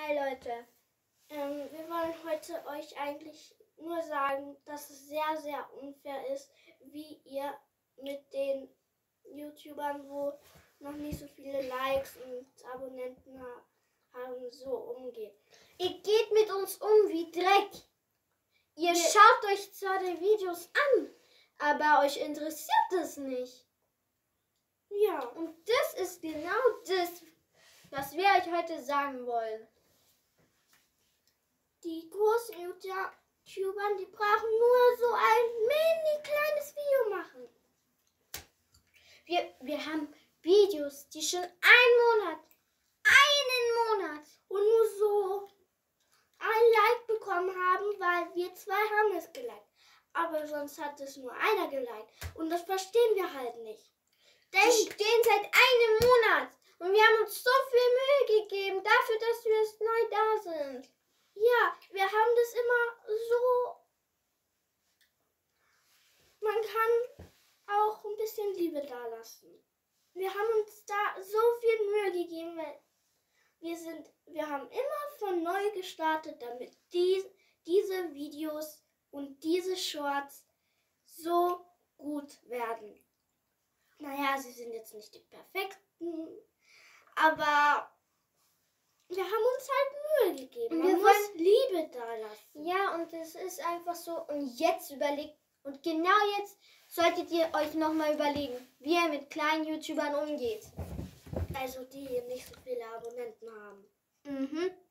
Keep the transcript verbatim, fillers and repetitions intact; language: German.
Hi Leute. Ähm, wir wollen heute euch eigentlich nur sagen, dass es sehr, sehr unfair ist, wie ihr mit den YouTubern, wo noch nicht so viele Likes und Abonnenten ha haben, so umgeht. Ihr geht mit uns um wie Dreck. Ihr Wir schaut euch zwar die Videos an, aber euch interessiert es nicht. Ja. Und das ist genau das, was wir euch heute sagen wollen. Die großen YouTuber, die brauchen nur so ein mini kleines Video machen. Wir, wir haben Videos, die schon einen Monat, einen Monat und nur so ein Like bekommen haben, weil wir zwei haben es geliked. Aber sonst hat es nur einer geliked. Und das verstehen wir halt nicht. Denn die stehen seit einem Monat und wir haben uns so viel Mühe gegeben dafür, dass wir jetzt neu da sind. Ja, wir haben das immer so. Man kann auch ein bisschen Liebe da lassen. Wir haben uns da so viel Mühe gegeben, weil wir sind, wir haben immer von neu gestartet, damit die, diese Videos und diese Shorts so gut werden. Naja, sie sind jetzt nicht die perfekten, aber wir haben uns halt Mühe gegeben. Und Man wir muss wollen Liebe da lassen. Ja, und es ist einfach so. Und jetzt überlegt, und genau jetzt solltet ihr euch nochmal überlegen, wie ihr mit kleinen YouTubern umgeht. Also die nicht so viele Abonnenten haben. Mhm.